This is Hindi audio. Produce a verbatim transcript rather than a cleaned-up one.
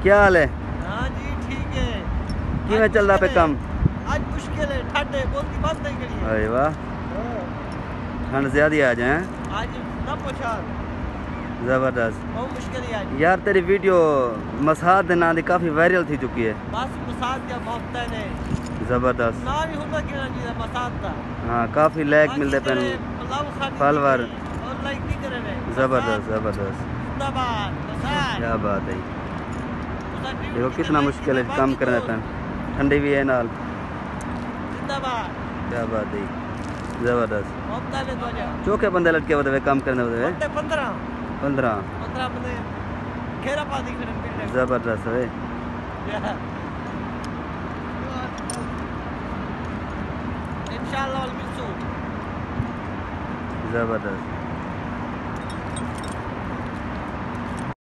क्या हाल है? हाँ जी ठीक है। किवें चल रहा पे काम? आज मुश्किल है, ठंड है, बोलती बात नहीं करी है। अरे वाह, ठंड ज्यादा आज है। आज ना पूछा, जबरदस्त। बहुत मुश्किल है आज यार तेरी वीडियो मसाद ना दी काफी वायरल थी चुकी है। बस मसाद क्या मोहब्बत है। जबरदस्त ना भी होता कि ना जी मसाद था। हाँ, काफी लाइक मिलते पे फॉलोवर। और लाइक नहीं करे रहे। जबरदस्त जबरदस्त, जिंदाबाद मसाद। क्या बात है। देखो कितना मुश्किल है काम करने पे, ठंडी भी है नाल। जिंदाबाद, क्या बात है, जबरदस्त। मोहब्बत है तो जा चौके बंदे लटके हुए काम करने हुए पंद्रह पंद्रह पंद्रह बंदे घेरा पाती खड़े पिंड। जबरदस्त है। इंशाल्लाह जबरदस्त।